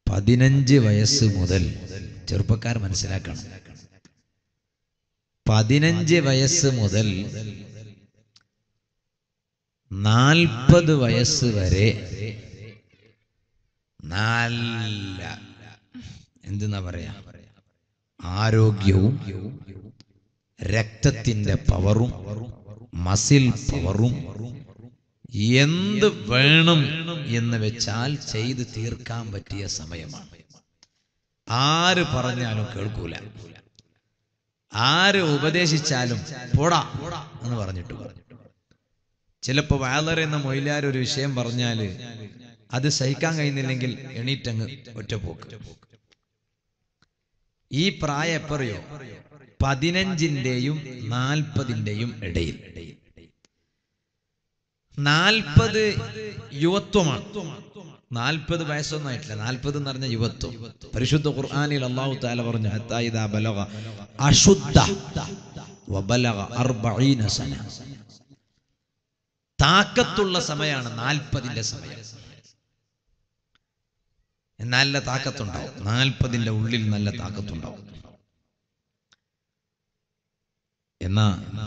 15 വയസ്സ് മുതൽ ചെറുപ്പക്കാർ മനസ്സിലാക്കണം. 15 വയസ്സ് മുതൽ 40 വയസ്സ് വരെ നല്ല എന്തെന്നാ പറയാ, ആരോഗ്യവും രക്തത്തിന്റെ പവറും മസിൽ പവറും എന്ത് വേണം എന്ന് വെച്ചാൽ ചെയ്ത് തീർക്കാൻ പറ്റിയ സമയമാണ്. ആര് പറഞ്ഞാലും കേൾക്കൂല, ആര് ഉപദേശിച്ചാലും പോടാ എന്ന് പറഞ്ഞിട്ട് പറഞ്ഞു. ചിലപ്പോ വാളറെന്ന മൊയിലാർ ഒരു വിഷയം പറഞ്ഞാല് അത് സഹിക്കാൻ കഴിയുന്നില്ലെങ്കിൽ എണീറ്റങ്ങ് ഒറ്റപ്പോക്ക്. ഈ പ്രായം എപ്പറയോ 15-ന്റെയും 40-ന്റെയും ഇടയിൽ. 40 യുവത്വമാണ്. 40 വയസ്സൊന്നും ആയിട്ടില്ല. 40 എന്ന് പറഞ്ഞ യുവത്വം. പരിശുദ്ധ ഖുർആനിൽ അല്ലാഹു തആല പറഞ്ഞു, ഹത്താ ഇദാ ബലഗ അശുദ്ധ വബലഗ 40 സന. താക്കത്തുള്ള സമയമാണ് 40-ന്റെ സമയം. നല്ല താക്കത്തുണ്ടാവും. 40-ന്റെ ഉള്ളിൽ നല്ല താക്കത്തുണ്ടാവും. എന്നാ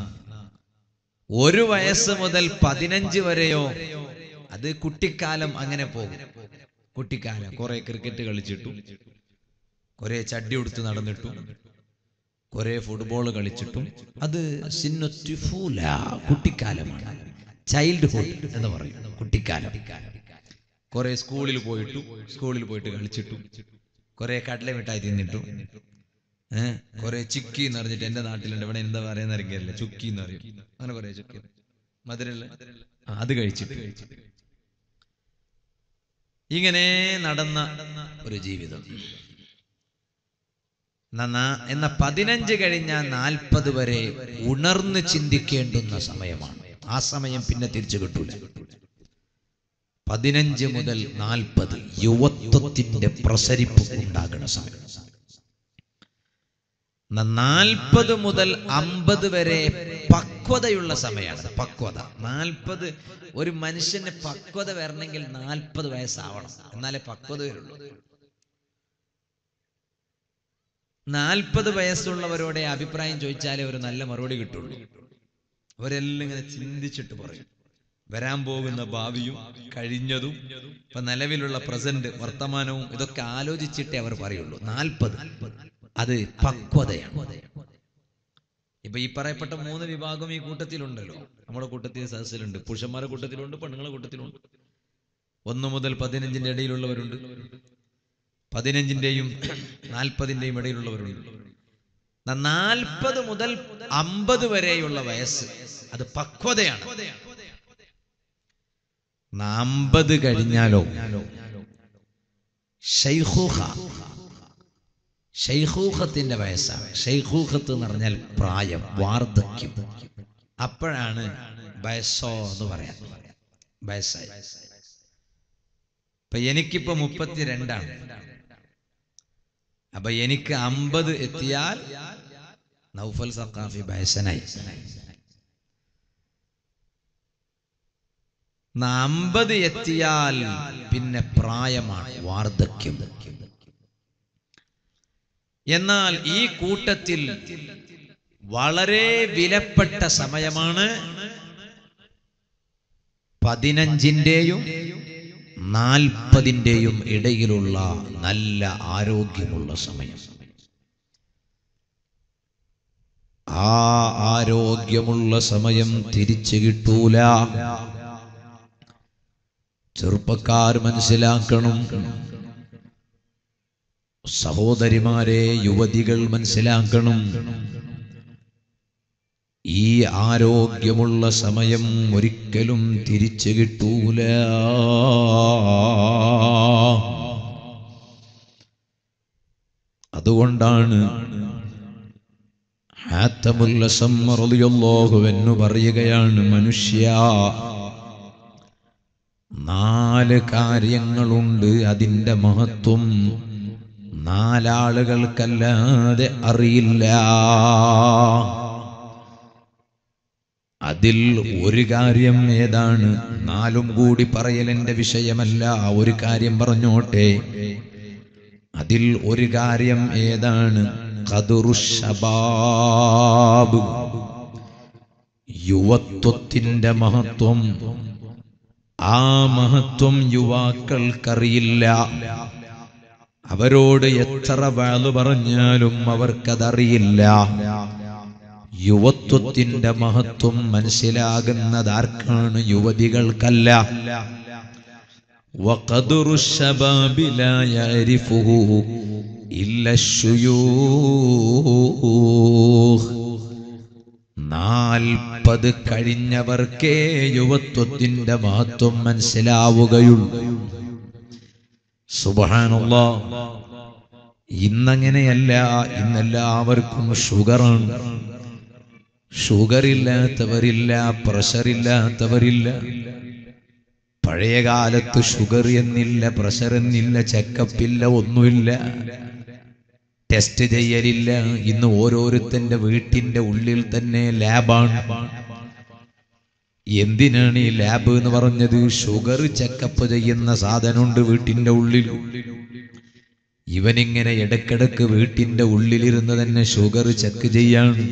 1 വയസ്സ് മുതൽ 15 വരെയോ അത് കുട്ടിക്കാലം. അങ്ങനെ പോകും. കുട്ടിക്കാലം കുറെ ക്രിക്കറ്റ് കളിച്ചിട്ടും കുറെ ചഡ്ഡി ഉടുത്ത് നടന്നിട്ടും കുറെ ഫുട്ബോൾ കളിച്ചിട്ടും അത് സിന്നത്തുഫൂല, കുട്ടിക്കാലമാണ്. ചൈൽഡ്ഹുഡ് എന്ന് പറയും കുട്ടിക്കാലം. കുറെ സ്കൂളിൽ പോയിട്ട് കളിച്ചിട്ടും കുറെ കടല മിഠായി തിന്നിട്ടും കുറെ ചുക്കി എന്ന് പറഞ്ഞിട്ട് എന്റെ നാട്ടിലുണ്ട്, ഇവിടെ എന്താ പറയുന്ന അറിയില്ല, ചുക്കി എന്ന് പറയും. അങ്ങനെ കുറെ ചുക്കി മധുരല്ല അത് കഴിച്ചിട്ട് ഇങ്ങനെ നടന്ന ഒരു ജീവിതം. എന്ന 15 കഴിഞ്ഞാൽ 40 വരെ ഉണർന്ന് ചിന്തിക്കേണ്ടുന്ന സമയമാണ്. ആ സമയം പിന്നെ തിരിച്ചു കിട്ടൂല. 15 മുതൽ 40 യുവത്വത്തിന്റെ പ്രസരിപ്പ് ഉണ്ടാകുന്ന സമയം. 40 മുതൽ 50 വരെ പക്വതയുള്ള സമയമാണ്. പക്വത 40. ഒരു മനുഷ്യന് പക്വത വരണമെങ്കിൽ 40 വയസ്സാവണം, എന്നാലേ പക്വത വരുള്ളൂ. 40 വയസ്സുള്ളവരോടെ അഭിപ്രായം ചോദിച്ചാലേ ഒരു നല്ല മറുപടി കിട്ടുള്ളൂ. അവരെല്ലാം ഇങ്ങനെ ചിന്തിച്ചിട്ട് പറയും. വരാൻ പോകുന്ന ഭാവിയും കഴിഞ്ഞതും ഇപ്പൊ നിലവിലുള്ള പ്രസന്റ് വർത്തമാനവും ഇതൊക്കെ ആലോചിച്ചിട്ടേ അവർ പറയുള്ളൂ. 40 അത് പക്വതയാണ്. ഇപ്പൊ ഈ പറയപ്പെട്ട 3 വിഭാഗം ഈ കൂട്ടത്തിലുണ്ടല്ലോ. നമ്മുടെ കൂട്ടത്തിൽ സദസ്സിലുണ്ട്. പുരുഷന്മാരുടെ കൂട്ടത്തിലുണ്ട്, പെണ്ണുങ്ങളുടെ കൂട്ടത്തിലുണ്ട്. 1 മുതൽ 15-ന്റെ ഇടയിലുള്ളവരുണ്ട്, 15-ന്റെയും 40-ന്റെയും ഇടയിലുള്ളവരുണ്ട്. 40 മുതൽ 50 വരെയുള്ള വയസ്സ് അത് പക്വതയാണ്. 50 കഴിഞ്ഞാലോ ഷൈഖൂഖത്തിന്റെ വയസ്സാണ്. ഷൈഖൂഖത്ത് എന്ന് പറഞ്ഞാൽ പ്രായം, വാർദ്ധക്യം. അപ്പോഴാണ് വയസ്സോ എന്ന് പറയാൻ വയസ്സായി. ഇപ്പൊ എനിക്കിപ്പോ 32ആണ്. അപ്പൊ എനിക്ക് 50 എത്തിയാൽ നൗഫൽ സഖാഫി വയസ്സനായി. 50 എത്തിയാൽ പിന്നെ പ്രായമാണ്, വാർദ്ധക്യം. എന്നാൽ ഈ കൂട്ടത്തിൽ വളരെ വിലപ്പെട്ട സമയമാണ് 15-ന്റെയും 40-ന്റെയും ഇടയിലുള്ള നല്ല ആരോഗ്യമുള്ള സമയം. ആ ആരോഗ്യമുള്ള സമയം തിരിച്ചു കിട്ടൂല. ചെറുപ്പക്കാർ മനസ്സിലാക്കണം, സഹോദരിമാരെ, യുവതികൾ മനസ്സിലാക്കണം. ഈ ആരോഗ്യമുള്ള സമയം ഒരിക്കലും തിരിച്ചു കിട്ടൂല. അതുകൊണ്ടാണ് ഹാത്തമുൽ അസം റളിയല്ലാഹു അൻഹു പറയുകയാണ്, മനുഷ്യ 4 കാര്യങ്ങളുണ്ട്, അതിന്റെ മഹത്വം 4 ആളുകൾക്കല്ലാതെ അറിയില്ല. അതിൽ ഒരു കാര്യം ഏതാണ്? 4ഉം കൂടി പറയൽ എന്റെ വിഷയമല്ല, ഒരു കാര്യം പറഞ്ഞോട്ടെ. അതിൽ ഒരു കാര്യം ഏതാണ്? ഖദറുശ്ശബാബ്, യുവത്വത്തിന്റെ മഹത്വം. ആ മഹത്വം യുവാക്കൾക്കറിയില്ല. അവരോട് എത്ര വാള് പറഞ്ഞാലും അവർക്കതറിയില്ല. യുവത്വത്തിന്റെ മഹത്വം മനസ്സിലാകുന്നതാർക്കാണ്? യുവതികൾക്കല്ല. വഖദറുശ്ശബാബി ലാ യഅരിഫുഹു ഇല്ല ശുയൂഖ്. 40 കഴിഞ്ഞവർക്കേ യുവത്വത്തിന്റെ മഹത്വം മനസ്സിലാവുകയുള്ളൂ. സുബ്ഹാനല്ലാഹ്. ഇന്നങ്ങനെയല്ല. ഇന്നെല്ലാവർക്കും ഷുഗറാണ്. ഷുഗറില്ലാത്തവരില്ല, പ്രഷറില്ലാത്തവരില്ല. പഴയ കാലത്ത് ഷുഗർ എന്നില്ല, പ്രഷർ എന്നില്ല, ചെക്കപ്പില്ല, ഒന്നുമില്ല, ടെസ്റ്റ് ചെയ്യലില്ല. ഇന്ന് ഓരോരുത്തന്റെ വീട്ടിന്റെ ഉള്ളിൽ തന്നെ ലാബാണ്. എന്തിനാണ് ഈ ലാബ് എന്ന് പറഞ്ഞത്? ഷുഗർ ചെക്കപ്പ് ചെയ്യുന്ന സാധനമുണ്ട് വീട്ടിന്റെ ഉള്ളിൽ. ഇവനിങ്ങനെ ഇടക്കിടക്ക് വീട്ടിന്റെ ഉള്ളിലിരുന്ന് തന്നെ ഷുഗർ ചെക്ക് ചെയ്യാണ്,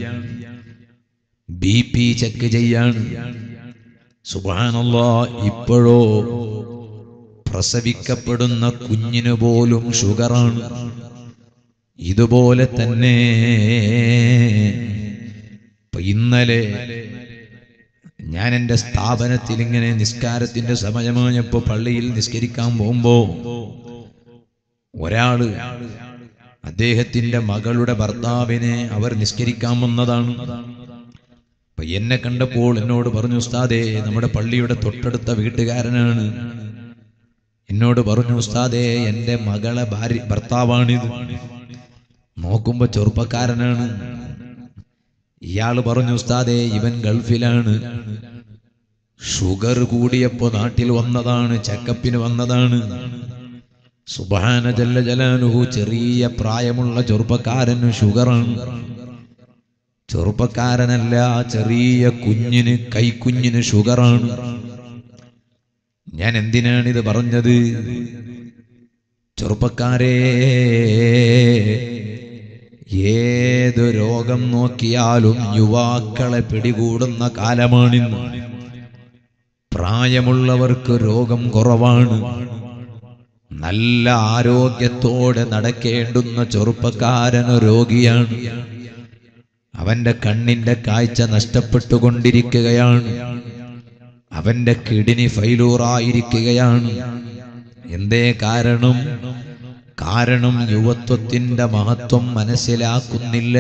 BP ചെക്ക് ചെയ്യാണ്. സുബ്ഹാനല്ലാഹ്. ഇപ്പോഴോ പ്രസവിക്കപ്പെടുന്ന കുഞ്ഞിന് പോലും ഷുഗറാണ്. ഇതുപോലെ തന്നെ ഇന്നലെ ഞാൻ എൻ്റെ സ്ഥാപനത്തിൽ ഇങ്ങനെ നിസ്കാരത്തിന്റെ സമയമായപ്പോ പള്ളിയിൽ നിസ്കരിക്കാൻ പോകുമ്പോ ഒരാള് അദ്ദേഹത്തിന്റെ മകളുടെ ഭർത്താവിനെ അവർ നിസ്കരിക്കാൻ വന്നതാണ്. അപ്പൊ എന്നെ കണ്ടപ്പോൾ എന്നോട് പറഞ്ഞു, ഉസ്താദേ, നമ്മുടെ പള്ളിയുടെ തൊട്ടടുത്ത വീട്ടുകാരനാണ്. എന്നോട് പറഞ്ഞു, ഉസ്താദേ, എൻ്റെ മകളെ ഭർത്താവാണിത്. നോക്കുമ്പോ ചെറുപ്പക്കാരനാണ്. ഇയാള് പറഞ്ഞു, ഉസ്താദേ, ഇവൻ ഗൾഫിലാണ്, ഷുഗർ കൂടിയപ്പോ നാട്ടിൽ വന്നതാണ്, ചെക്കപ്പിന് വന്നതാണ്. സുബ്ഹാന ജല്ല ജലാലുഹു. ചെറിയ പ്രായമുള്ള ചെറുപ്പക്കാരന് ഷുഗറാണ്. ചെറുപ്പക്കാരനല്ല, ചെറിയ കുഞ്ഞിന്, കൈക്കുഞ്ഞിന് ഷുഗറാണ്. ഞാൻ എന്തിനാണിത് പറഞ്ഞത്? ചെറുപ്പക്കാരെ, ഏത് രോഗം നോക്കിയാലും യുവാക്കളെ പിടികൂടുന്ന കാലമാണിന്ന്. പ്രായമുള്ളവർക്ക് രോഗം കുറവാണ്. നല്ല ആരോഗ്യത്തോടെ നടക്കേണ്ടുന്ന ചെറുപ്പക്കാരൻ രോഗിയാണ്. അവന്റെ കണ്ണിന്റെ കാഴ്ച നഷ്ടപ്പെട്ടുകൊണ്ടിരിക്കുകയാണ്. അവന്റെ കിഡ്നി ഫെയിലൂറായിരിക്കുകയാണ്. എന്തേ കാരണം? കാരണം യുവത്വത്തിന്റെ മഹത്വം മനസ്സിലാക്കുന്നില്ല.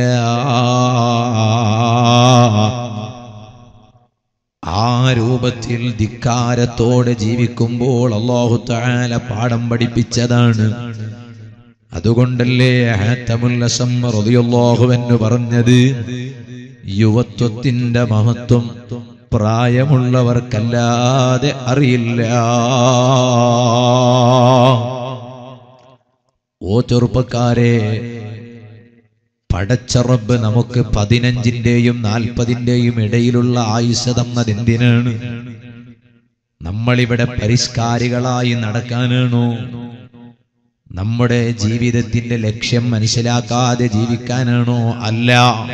ആ രൂപത്തിൽ ധിക്കാരത്തോടെ ജീവിക്കുമ്പോൾ അല്ലാഹു തആല പാഠം പഠിപ്പിച്ചതാണ്. അതുകൊണ്ടല്ലേ ഹാത്തമുൽ അസം റളിയല്ലാഹു അൻഹു പറഞ്ഞത്, യുവത്വത്തിന്റെ മഹത്വം പ്രായമുള്ളവർക്കല്ലാതെ അറിയില്ല. ഓ ചെറുപ്പക്കാരെ, പടച്ച റബ്ബ് നമുക്ക് 15-ന്റെയും 40-ന്റെയും ഇടയിലുള്ള ആയുസ് തന്നതെന്തിനാണ്? നമ്മളിവിടെ പരിഷ്കാരികളായി നടക്കാനാണോ? നമ്മുടെ ജീവിതത്തിന്റെ ലക്ഷ്യം മനസ്സിലാക്കാതെ ജീവിക്കാനാണോ? അല്ല.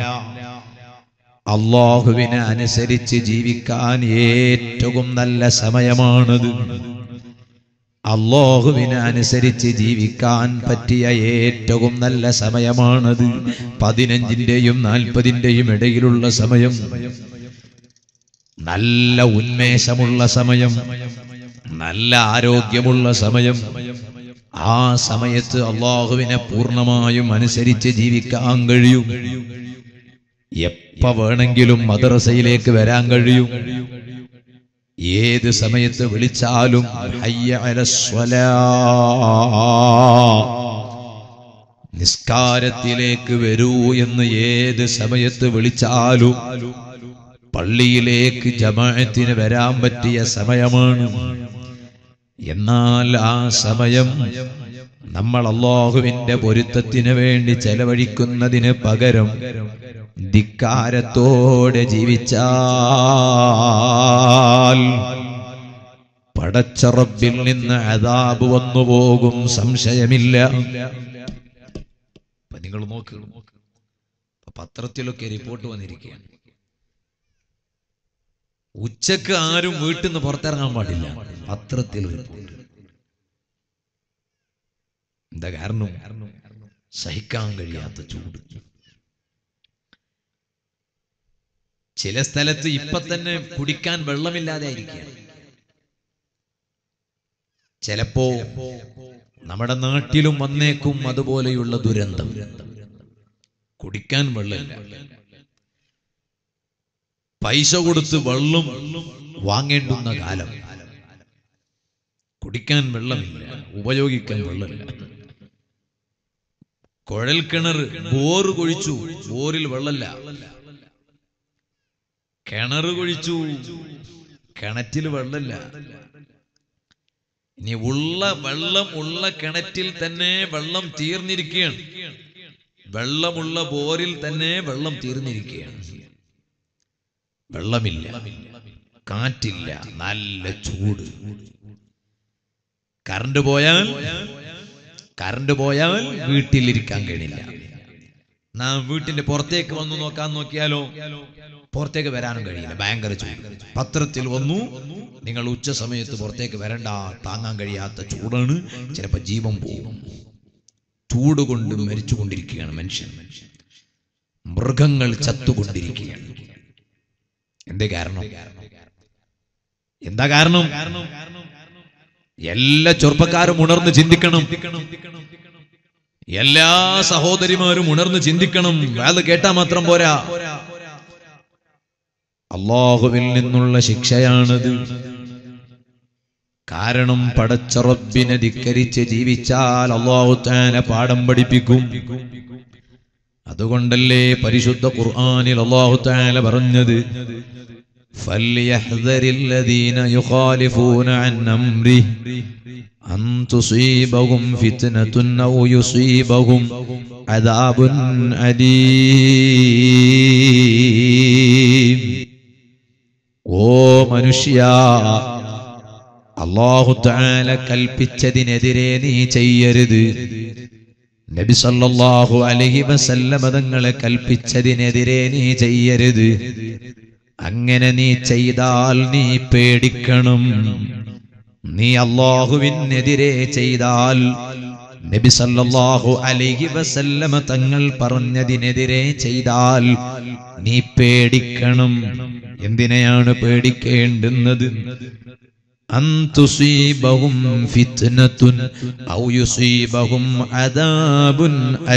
അല്ലാഹുവിനെ അനുസരിച്ച് ജീവിക്കാൻ ഏറ്റവും നല്ല സമയമാണത്. അല്ലാഹുവിനെ അനുസരിച്ച് ജീവിക്കാൻ പറ്റിയ ഏറ്റവും നല്ല സമയമാണത്. 15-ന്റെയും 40-ന്റെയും ഇടയിലുള്ള സമയം, നല്ല ഉന്മേഷമുള്ള സമയം, നല്ല ആരോഗ്യമുള്ള സമയം. ആ സമയത്ത് അല്ലാഹുവിനെ പൂർണ്ണമായും അനുസരിച്ച് ജീവിക്കാൻ കഴിയും. എപ്പ വേണമെങ്കിലും മദ്രസയിലേക്ക് വരാൻ കഴിയും. ഏത് സമയത്ത് വിളിച്ചാലും ഹയ്യ അലസ്വലാ, നിസ്കാരത്തിലേക്ക് വരൂ എന്ന് ഏത് സമയത്ത് വിളിച്ചാലും പള്ളിയിലേക്ക് ജമാഅത്തിന് വരാൻ പറ്റിയ സമയമാണ്. എന്നാൽ ആ സമയം നമ്മൾ അല്ലാഹുവിന്റെ പൊരുത്തത്തിന് വേണ്ടി ചെലവഴിക്കുന്നതിന് പകരം ധിക്കാരത്തോടെ ജീവിച്ചാൽ പടച്ച റബ്ബിൽ നിന്ന് അദാബ് വന്നു പോകും, സംശയമില്ല. നിങ്ങൾ നോക്ക്, പത്രത്തിലൊക്കെ റിപ്പോർട്ട് വന്നിരിക്കുകയാണ്. ഉച്ചക്ക് ആരും വീട്ടിൽ നിന്ന് പുറത്തിറങ്ങാൻ പാടില്ല, പത്രത്തിൽ റിപ്പോർട്ട്. എന്താ കാരണം? സഹിക്കാൻ കഴിയാത്ത ചൂട്. ചില സ്ഥലത്ത് ഇപ്പൊ തന്നെ കുടിക്കാൻ വെള്ളമില്ലാതെ ആയിരിക്കുകയാണ്. ചിലപ്പോ നമ്മുടെ നാട്ടിലും വന്നേക്കും അതുപോലെയുള്ള ദുരന്തം. കുടിക്കാൻ വെള്ളമില്ല, പൈസ കൊടുത്ത് വെള്ളം വാങ്ങേണ്ടുന്ന കാലം. കുടിക്കാൻ വെള്ളമില്ല, ഉപയോഗിക്കാൻ വെള്ളമില്ല. കുഴൽ കിണർ ബോറ് കുഴിച്ചു, ബോറിൽ വെള്ളമില്ല. കിണർ കുഴിച്ചു, കിണറ്റിൽ വെള്ളമില്ല. ഇനി ഉള്ള കിണറ്റിൽ തന്നെ വെള്ളം തീർന്നിരിക്കുകയാണ്. വെള്ളമുള്ള ബോറിൽ തന്നെ വെള്ളം തീർന്നിരിക്കുകയാണ്. വെള്ളമില്ല, കാറ്റില്ല, നല്ല ചൂട്. കറണ്ട് പോയാൽ വീട്ടിലിരിക്കാൻ കഴിയില്ല. നാം വീട്ടിന്റെ പുറത്തേക്ക് വന്നു നോക്കിയാലോ പുറത്തേക്ക് വരാനും കഴിയില്ല, ഭയങ്കര ചൂട്. പത്രത്തിൽ വന്നു, നിങ്ങൾ ഉച്ച സമയത്ത് പുറത്തേക്ക് വരണ്ട, താങ്ങാൻ കഴിയാത്ത ചൂടാണ്, ചിലപ്പോ ജീവൻ പോകും. ചൂട് കൊണ്ട് മരിച്ചുകൊണ്ടിരിക്കുകയാണ് മനുഷ്യൻ, മൃഗങ്ങൾ ചത്തുകൊണ്ടിരിക്കുകയാണ്. എന്താ കാരണം? എല്ലാ ചെറുപ്പക്കാരും ഉണർന്ന് ചിന്തിക്കണം, എല്ലാ സഹോദരിമാരും ഉണർന്ന് ചിന്തിക്കണം. അത് കേട്ടാ മാത്രം പോരാ, അല്ലാഹുവിൽ നിന്നുള്ള ശിക്ഷയാണത്. കാരണം പടച്ച റബ്ബിനെ ധിക്കരിച്ച് ജീവിച്ചാൽ അല്ലാഹു തആല പാഠം പഠിപ്പിക്കും. അതുകൊണ്ടല്ലേ പരിശുദ്ധ ഖുർആനിൽ അല്ലാഹു തആല പറഞ്ഞത്, ഫൽയഹ്ദരില്ലദീന യുഖാലിഫൂന അൻ അംരിഹി അൻ തുസീബഹും ഫിത്നതുൻ ഔ യുസീബഹും അദാബുൻ അലീം. ഓ മനുഷ്യാ, അല്ലാഹു തആല കൽപ്പിച്ചതിനെതിരെ നീ ചെയ്യരുത്. നബി സല്ലല്ലാഹു അലൈഹി വസല്ലം തങ്ങളെ കൽപ്പിച്ചതിനെതിരെ നീ ചെയ്യരുത്. അങ്ങനെ നീ ചെയ്താൽ നീ പേടിക്കണം. നീ അല്ലാഹുവിനെതിരെ ചെയ്താൽ, നബി സല്ലല്ലാഹു അലൈഹി വസല്ലം തങ്ങൾ പറഞ്ഞതിനെതിരെ ചെയ്താൽ നീ പേടിക്കണം. എന്തിനെയാണ് പേടിക്കേണ്ടുന്നത്? അൻ തുസീബഹും ഫിത്നതുൻ ഔ യുസീബഹും അദാബുൻ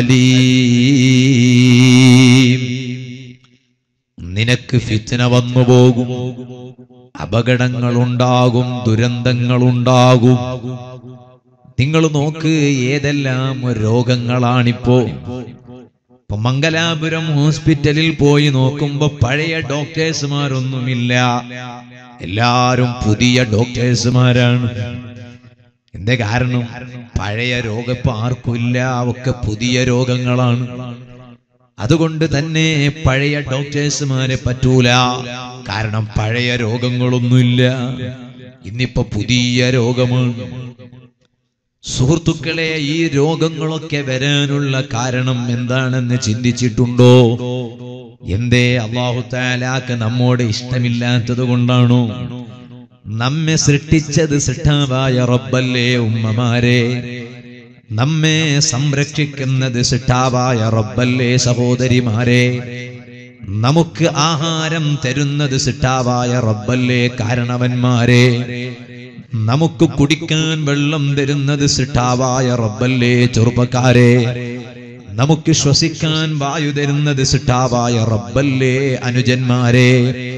അലീം. നിനക്ക് ഫിത്ന വന്നു പോകും, അപകടങ്ങളുണ്ടാകും, ദുരന്തങ്ങളുണ്ടാകും. നിങ്ങൾ നോക്ക്, ഏതെല്ലാം രോഗങ്ങളാണിപ്പോ. ഇപ്പൊ മംഗലാപുരം ഹോസ്പിറ്റലിൽ പോയി നോക്കുമ്പോ പഴയ ഡോക്ടേഴ്സുമാരൊന്നുമില്ല, എല്ലാരും പുതിയ ഡോക്ടേഴ്സുമാരാണ്. എന്താ കാരണം? പഴയ രോഗം ഇപ്പൊ ആർക്കുമില്ല, ഒക്കെ പുതിയ രോഗങ്ങളാണ്. അതുകൊണ്ട് തന്നെ പഴയ ഡോക്ടേഴ്സുമാരെ പറ്റൂല, കാരണം പഴയ രോഗങ്ങളൊന്നുമില്ല, ഇന്നിപ്പോ പുതിയ രോഗമാണ്. സുഹൃത്തുക്കളെ, ഈ രോഗങ്ങളൊക്കെ വരാനുള്ള കാരണം എന്താണെന്ന് ചിന്തിച്ചിട്ടുണ്ടോ? എന്തേ? അല്ലാഹു തആലാക്ക് നമ്മോട് ഇഷ്ടമില്ലാത്തത് കൊണ്ടാണോ? നമ്മെ സൃഷ്ടിച്ചത് സൃഷ്ടാവായ റബ്ബല്ലേ ഉമ്മമാരെ. നമ്മെ സംരക്ഷിക്കുന്നത് സൃഷ്ടാവായ റബ്ബല്ലേ സഹോദരിമാരെ. നമുക്ക് ആഹാരം തരുന്നത് സൃഷ്ടാവായ റബ്ബല്ലേ കാരണവന്മാരെ. നമുക്ക് കുടിക്കാൻ വെള്ളം തരുന്നത് സൃഷ്ടാവായ റബ്ബല്ലേ ചെറുപ്പക്കാരെ. നമുക്ക് ശ്വസിക്കാൻ വായു തരുന്നത് സൃഷ്ടാവായ റബ്ബല്ലേ അനുജന്മാരെ.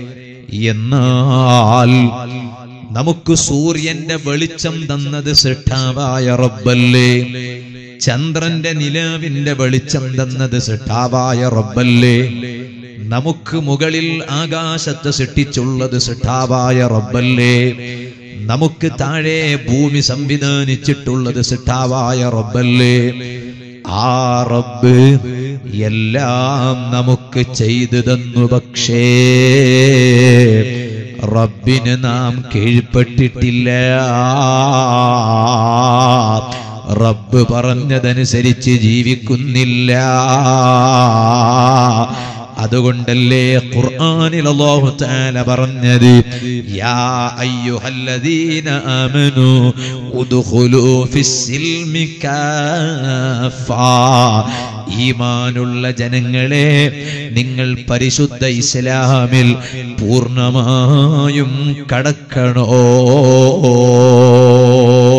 എന്നാൽ നമുക്ക് സൂര്യന്റെ വെളിച്ചം തന്നത് സൃഷ്ടാവായ റബ്ബല്ലേ. ചന്ദ്രന്റെ നിലാവിന്റെ വെളിച്ചം തന്നത് സൃഷ്ടാവായ റബ്ബല്ലേ. നമുക്ക് മുകളിൽ ആകാശത്ത് സൃഷ്ടിച്ചുള്ളത് സൃഷ്ടാവായ റബ്ബല്ലേ. നമുക്ക് താഴെ ഭൂമി സംവിധാനിച്ചിട്ടുള്ളത് സൃഷ്ടാവായ റബ്ബല്ലേ. ആ റബ്ബ് എല്ലാം നമുക്ക് ചെയ്തു തന്നു. പക്ഷേ റബ്ബിന് നാം കീഴ്പ്പെട്ടിട്ടില്ല, റബ്ബ് പറഞ്ഞതനുസരിച്ച് ജീവിക്കുന്നില്ല. അതുകൊണ്ടല്ലേ ഖുർആനിൽ അല്ലാഹു തആല പറഞ്ഞത് യാ അയ്യുഹല്ലദീന ആമനൂ ഉദ്ഖുലൂ ഫിസ്സിൽമി കാഫാ. ഈമാനുള്ള ജനങ്ങളെ, നിങ്ങൾ പരിശുദ്ധ ഇസ്ലാമിൽ പൂർണ്ണമായും കടക്കണോ.